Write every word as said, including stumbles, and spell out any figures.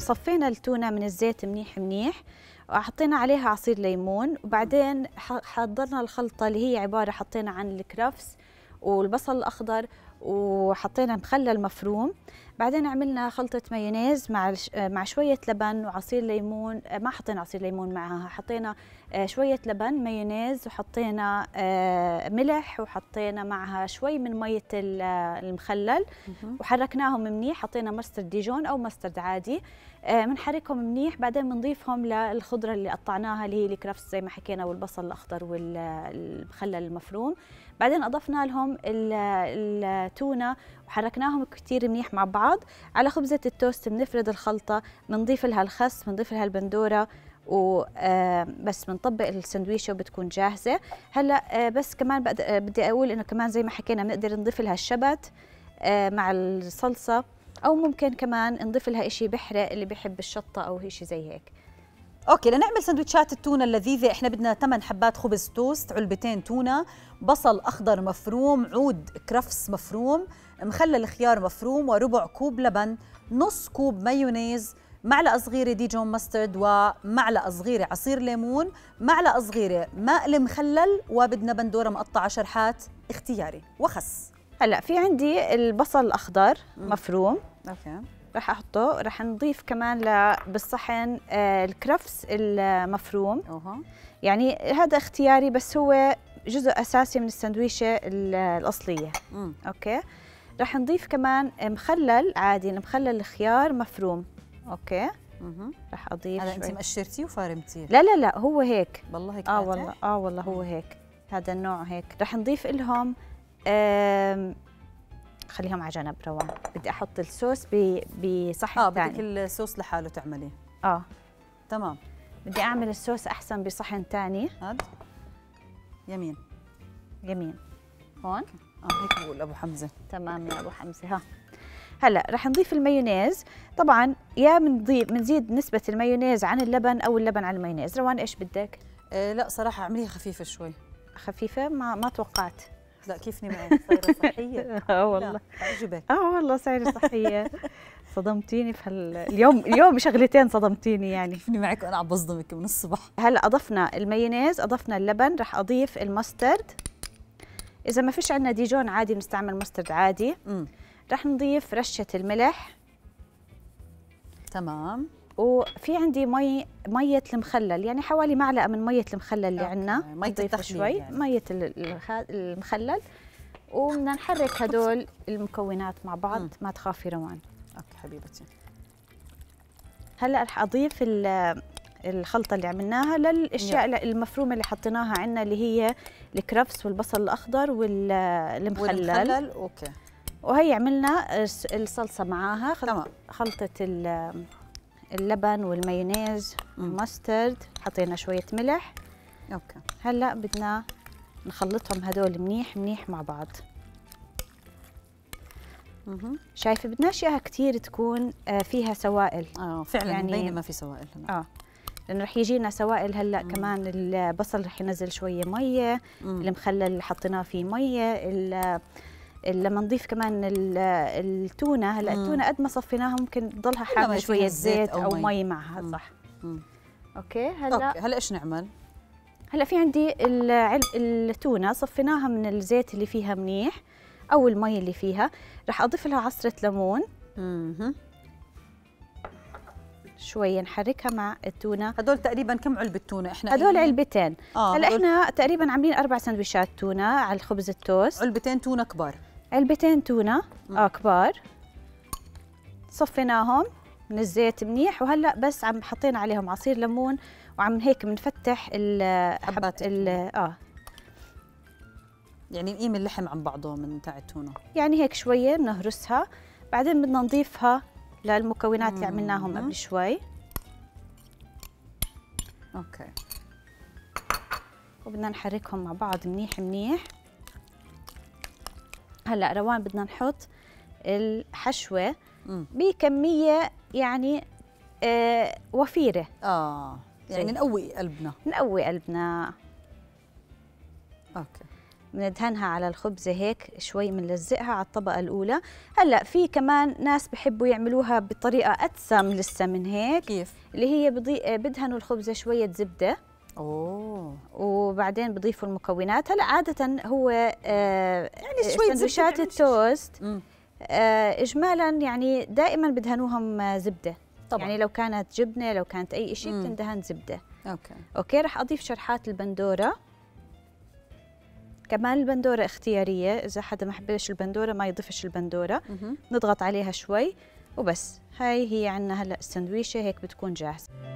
صفينا التونة من الزيت منيح منيح، وحطينا عليها عصير ليمون، وبعدين حضرنا الخلطة اللي هي عبارة حطينا عن الكرفس والبصل الأخضر وحطينا مخلل مفروم. بعدين عملنا خلطة مايونيز مع مع شوية لبن وعصير ليمون. ما حطينا عصير ليمون معها، حطينا شوية لبن مايونيز وحطينا ملح وحطينا معها شوي من مية المخلل وحركناهم منيح. حطينا مسترد ديجون أو مسترد عادي، بنحركهم منيح. بعدين بنضيفهم للخضرة اللي قطعناها اللي هي الكرفس زي ما حكينا والبصل الأخضر والمخلل المفروم. بعدين أضفنا لهم التونة وحركناهم كتير منيح مع بعض. على خبزة التوست بنفرد الخلطة، بنضيف لها الخس، بنضيف لها البندورة، وبس بنطبق السندويشة وبتكون جاهزة. هلا بس كمان بدي أقول إنه كمان زي ما حكينا بنقدر نضيف لها الشبت مع الصلصة، أو ممكن كمان نضيف لها إشي بحرق اللي بيحب الشطة أو إشي زي هيك. اوكي، لنعمل سندوتشات التونه اللذيذه احنا بدنا ثمان حبات خبز توست، علبتين تونه، بصل اخضر مفروم، عود كرفس مفروم، مخلل خيار مفروم، وربع كوب لبن، نص كوب مايونيز، معلقه صغيره ديجون ماسترد، ومعلقه صغيره عصير ليمون، معلقه صغيره ماء المخلل، وبدنا بندوره مقطعه شرحات اختياري، وخس. هلا في عندي البصل الاخضر مفروم، اوكي رح احطه. رح نضيف كمان ل بالصحن آه الكرفس المفروم. أوه. يعني هذا اختياري بس هو جزء اساسي من السندويشه الاصليه. مم. اوكي، رح نضيف كمان مخلل عادي، مخلل الخيار مفروم. اوكي. مم. رح اضيف هذا انت مقشرتيه وفارمتيه؟ لا لا لا هو هيك. والله هيك اه والله اه والله هو هيك، هذا النوع هيك. رح نضيف لهم آه خليهم على جنب روان، بدي احط الصوص بصحن اه ثاني. بدك الصوص لحاله تعمليه؟ اه تمام، بدي اعمل الصوص احسن بصحن ثاني. هاد يمين يمين هون. اه هيك بقول ابو حمزه. تمام يا ابو حمزه. ها هلا رح نضيف المايونيز. طبعا يا بنضيف بنزيد نسبه المايونيز عن اللبن او اللبن عن المايونيز. روان ايش بدك؟ آه لا صراحه اعمليها خفيفه شوي. خفيفه؟ ما ما توقعت. لا كيفني معك صايره صحيه. اه والله عجبك. اه والله صايره صحيه. صدمتيني في هال... اليوم اليوم شغلتين صدمتيني يعني. كيفني معك وانا عم بصدمك من الصبح. هلا اضفنا المايونيز، اضفنا اللبن، رح اضيف المسترد. اذا ما فيش عندنا ديجون عادي بنستعمل مسترد عادي. امم رح نضيف رشه الملح. تمام. وفي عندي مي ميه المخلل، يعني حوالي معلقه من ميه المخلل اللي عندنا. ميه التخليل شوي يعني. ميه المخلل، وبدنا نحرك هدول المكونات مع بعض. م. ما تخافي روان. اوكي حبيبتي. هلا رح اضيف الخلطه اللي عملناها للاشياء يب. المفرومه اللي حطيناها عندنا اللي هي الكرفس والبصل الاخضر والمخلل. والمخلل اوكي. وهي عملنا الصلصه معاها. تمام. خلطه اللبن والمايونيز والماسترد، حطينا شويه ملح. اوكي. هلا بدنا نخلطهم هدول منيح منيح مع بعض. اها شايفه بدناش اياها كثير تكون فيها سوائل. اه فعلا يعني مبينه ما في سوائل هلا. اه لانه رح يجينا سوائل هلا. مم. كمان البصل رح ينزل شويه ميه. مم. المخلل اللي حطيناه فيه ميه. لما نضيف كمان التونه، هلا التونه قد ما صفيناها ممكن تضلها حامله شويه زيت او, أو مي, مي معها. مم. صح. مم. اوكي. هلا أوكي. هلا ايش نعمل؟ هلا في عندي التونه صفيناها من الزيت اللي فيها منيح او المي اللي فيها. رح اضيف لها عصره ليمون. اها شويه نحركها مع التونه. هدول تقريبا كم علبه تونه احنا؟ هدول علبتين. آه هلا احنا تقريبا عاملين اربع سندويشات تونه على الخبز التوست. علبتين تونه كبار. علبتين تونه اه كبار صفيناهم من الزيت منيح. وهلا بس عم حطينا عليهم عصير ليمون وعم هيك بنفتح حبات ال اه يعني نقيم اللحم عن بعضه من تاع التونه، يعني هيك شويه بنهرسها. بعدين بدنا نضيفها للمكونات اللي عملناهم قبل شوي. اوكي. وبدنا نحركهم مع بعض منيح منيح. هلا روان بدنا نحط الحشوه مم. بكميه يعني آه وفيره. اه يعني نقوي قلبنا. نقوي قلبنا. اوكي. بندهنها على الخبزة هيك شوي، بنلزقها على الطبقة الأولى. هلا في كمان ناس بحبوا يعملوها بطريقة أدسم لسه من هيك. كيف؟ اللي هي بضي... بدهنوا الخبزة شوية زبدة. اوه. وبعدين بضيفوا المكونات. هلا عادة هو آه يعني شوية سندويشات التوست مم. آه إجمالا يعني دائما بدهنوهم زبدة. طبعا. يعني لو كانت جبنة، لو كانت أي شيء بتندهن زبدة. اوكي اوكي. رح اضيف شرحات البندوره. كمان البندوره اختياريه، اذا حدا ما حبش البندوره ما يضيفش البندوره. مهم. نضغط عليها شوي وبس. هاي هي عنا هلا السندويشه هيك بتكون جاهزه.